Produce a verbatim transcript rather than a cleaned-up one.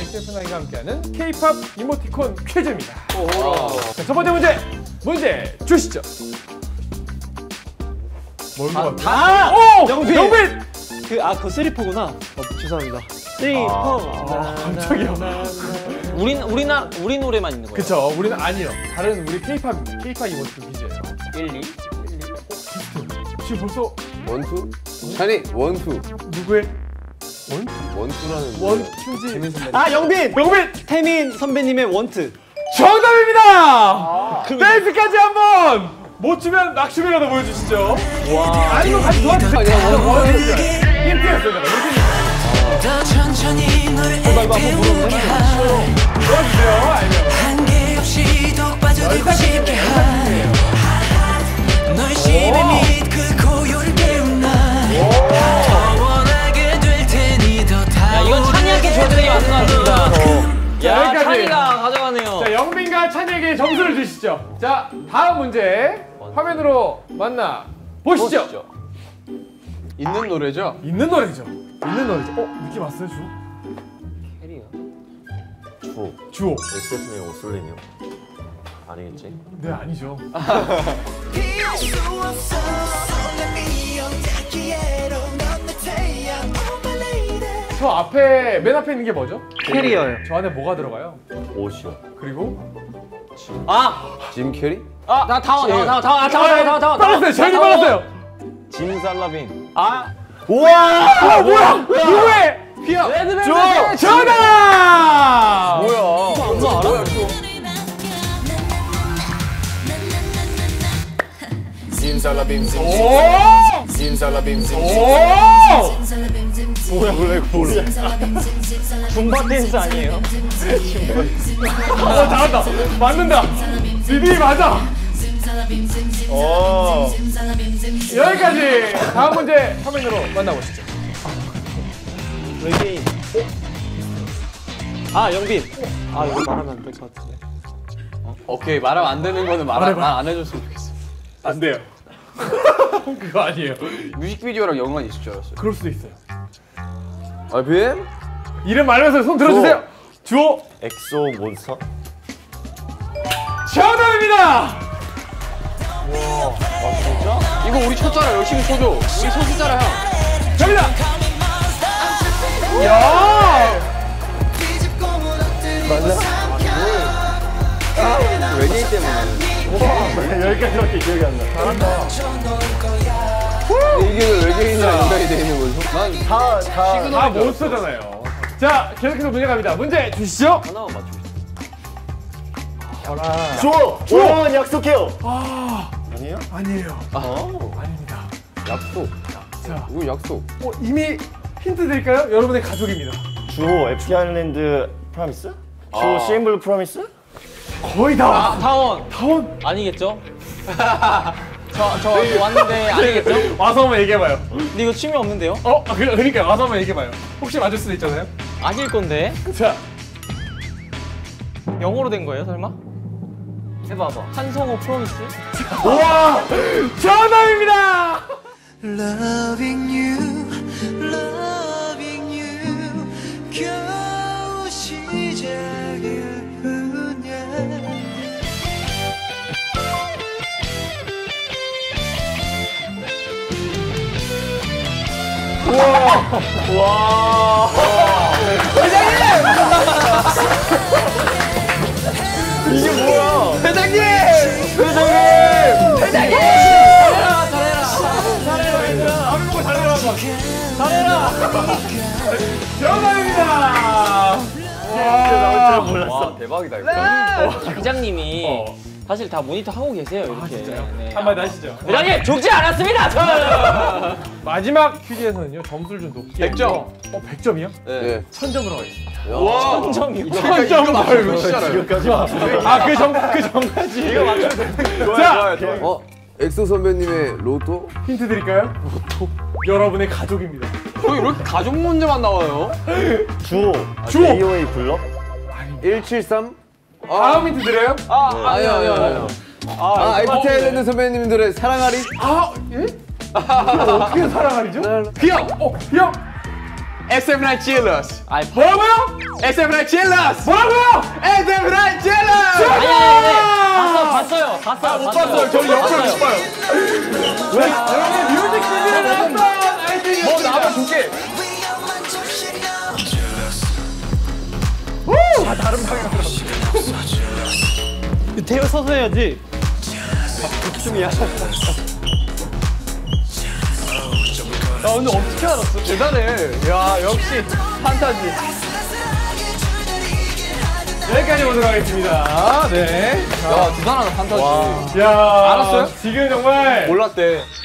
챔피언과 함께하는 K-팝 이모티콘 퀴즈입니다. 자, 첫 번째 문제! 문제 주시죠. 뭘 아, 먹었나? 다! 오! 영빈! 영빈! 그, 아, 그거 쓰리포구나. 어, 죄송합니다. 쓰리포. 아, 깜짝이야. 우린, 우리나, 우리 노래만 있는 거예요. 그쵸, 우리는 아니요. 다른 우리 K-팝입니다. K-팝 이모티콘 퀴즈예요. 일, 이. 지금 벌써 원투? 찬이 원투. 누구의? 원? 원투라는 원투지. 아, 영빈! 영빈! 태민 선배님의 원트. 정답입니다! 아, 댄스까지 한번! 못 추면 막춤이라도 보여주시죠. 와. 아니면 같이 도와주세요. 힌트였어요, 내가. 더 천천히 너를 태우게 하 도와주세요, 알면. 한계 없이 독 빠져들고 싶게 하널 심해 및 그 고요를 깨운 나더 원하게 될 테니 더 야, 이건 찬이한테 줘야 되는 게 맞는 것 같습니다. 야, 여기까지. 찬이가 가져가네요. 자, 영빈과 찬이에게 점수를 주시죠. 자, 다음 문제 화면으로 만나 보시죠. 보시죠. 있는 노래죠? 있는 노래죠. 있는 노래죠. 어, 느낌 왔어요, 주? 캐리어. 주호. 주호. 엑스에스님의 오솔린이요? 아니겠지? 네, 아니죠. 피할 수 없어 설렘이 영탁기에로 넌 내 태양 Oh my lady 저 앞에, 맨 앞에 있는 게 뭐죠? 캐리어요. 저 안에 뭐가 들어가요? 옷이요. 그리고? 아! 짐 캐리? 아! 나 다원, 다원, 다원, 다원, 다원, 다원, 다원. 빨랐어요, 제일 빨랐어요. 짐 살라빈. 아! 아, 뭐야? 누구의? 피아! 레드벨벳! 저, 정답! 뭐야? 너 알아? 짐살라빔 오! 짐살라빔 오! 뭐야, 원래 몰라. 줌바 댄스 아니에요? 어, 잘한다. 맞는다. 디디 맞아. 어. 여기까지. 다음 문제 화면으로 만나보시죠. 외계인. 아, 영빈. 아, 이거 말하면 안 될 것 같은데. 오케이, 말하면 안 되는 거는 말 안 해줬으면 좋겠어. 안 돼요. 그거 아니에요. 뮤직비디오랑 연관이 있을 줄 알았어요. 그럴 수도 있어요. 아, 빔? 이름 말하면서 손 들어주세요. 주호. 엑소 몬스터? 정답입니다. 이거 우리 쳤잖아. 열심히 쳐줘. 우리 쳤잖아, 형. 갑니다. 야! 외계인 때문에. 여기까지밖에 기억이 안 나. 잘한다. 이게 왜 외계인이랑 연관이 돼 있는 거죠? 난 다, 다. 다 몬스터잖아요. 자, 계속해서 문제 갑니다. 문제 주시죠. 하나만 맞추시죠. 주호. 주호! 원 약속해요! 아, 아니에요? 아니에요. 어. 아닙니다. 약속. 자, 이거 약속. 어, 이미 힌트 드릴까요? 여러분의 가족입니다. 주호, 에프티 아일랜드 프로미스? 주호, 아. 씨엠블루 프로미스? 거의 다 아, 왔어. 다원. 다원. 아니겠죠? 저, 저 왔는데 아니겠죠? 와서 한번 얘기해봐요. 근데 이거 춤이 없는데요? 어? 그, 그러니까 와서 한번 얘기해봐요. 혹시 맞을 수도 있잖아요. 아실 건데? 자, 영어로 된 거예요, 설마? 해봐봐. 한성호 프로미스? 우와! 정답입니다! Loving you, loving you 겨우 시작일 뿐이야 와! 이게 뭐야? 회장님! 회장님! 회장님! 잘해라, 잘해라. 잘해라! 아무 거 잘해라! 잘해라! 정답입니다! 와, 와, 대박이다, 이거. 회장님이 어. 사실 다 모니터 하고 계세요, 이렇게. 아, 진짜요? 네. 한마디 하시죠. 회장님, 죽지 않았습니다, 저는! 마지막 퀴즈에서는요, 점수를 좀 높게. 백 점. 해서- 어, 백 점이요? 네. 천 점으로 하겠습니다. 와. 천 점이요. 천 점 말고. 지금까지 아, 그 전, 그 전까지. 이거 맞춰야 되는 자, 어? 엑소 선배님의 로또? 힌트 드릴까요? 로또. 여러분의 가족입니다. 저 이렇게 가족 문제만 나와요? 주호, 주호! 에이오에이 블럭? 일칠삼? 다음 힌트 드려요? 아, 아니요, 아니요, 아니요. 아, 에프티 아일랜드 선배님들의 사랑하리? 아, 예? 이거 어떻게 사랑하리죠? 비영! 어, 비영! 에스에프나인 Chillers. 아이, 뭐라고요? 에스에프나인 Chillers. 뭐라고요? 에스에프나인 Chillers. 아니, 아니, 아니. 봤어, 봤어요. 봤어요. 못 봤어요. 저는 영상 못 봐요. 왜? 여러분 뮤직비디오를 한번 아이들이 뭐 나와 줄게. 태워 서서 해야지. 야 근데 어떻게 알았어? 대단해. 야 역시 판타지. 여기까지 보도록 하겠습니다. 네. 야 대단하다 판타지. 야 알았어요? 지금 정말 몰랐대.